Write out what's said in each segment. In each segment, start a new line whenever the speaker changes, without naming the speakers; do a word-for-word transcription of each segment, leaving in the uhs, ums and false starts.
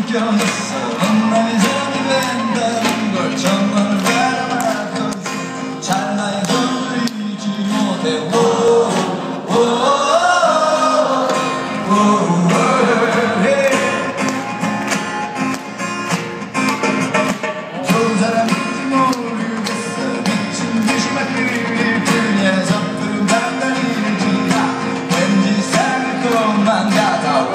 느껴졌어. 넌 나의 사랑이 된다는 걸 정말 바라봤던 잘 나의 손을 잊지 못해. 오, 오, 오, 오, 예. 좋은 사람인지 모르겠어. 미친 듯이 막 그냥 섣부른 바람들이지. 왠지 사귈 것만 같아.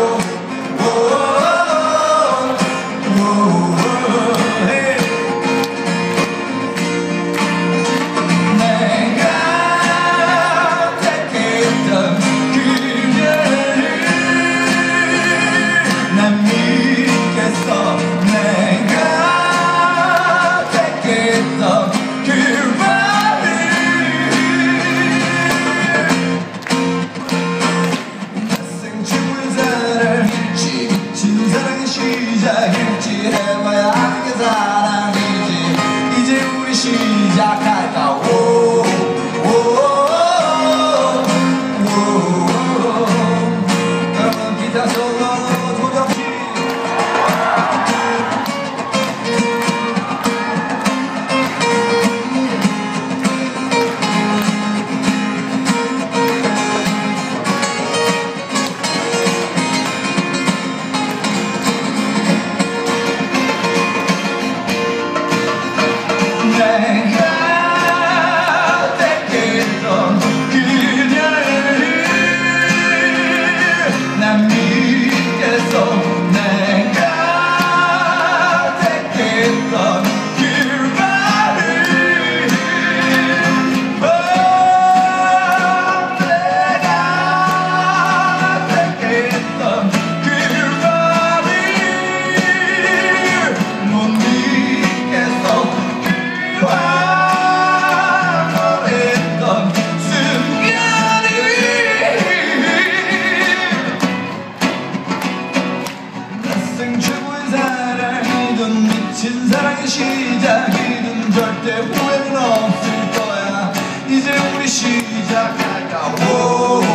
시작일지 해봐야 하는 게 사랑이지. 이제 우리 시작할까. 오, 오, 오, 오. 여러분 기타 솔로 도전시. 미친 사랑의 시작이든 절대 후회는 없을 거야. 이제 우리 시작할까. 오.